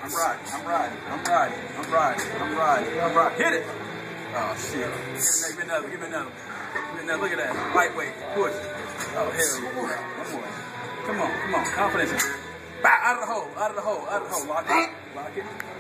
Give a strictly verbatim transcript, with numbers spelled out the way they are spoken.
I'm riding. I'm riding. I'm riding. I'm riding. I'm riding. I'm riding. Hit it. Oh, shit. Give me another. Give me another. Give me another. Look at that. Lightweight. Push. Oh, hell yeah. One more. Come on. Come on. Confidence. Back out of the hole. Out of the hole. Out of the hole. Lock it. Lock it.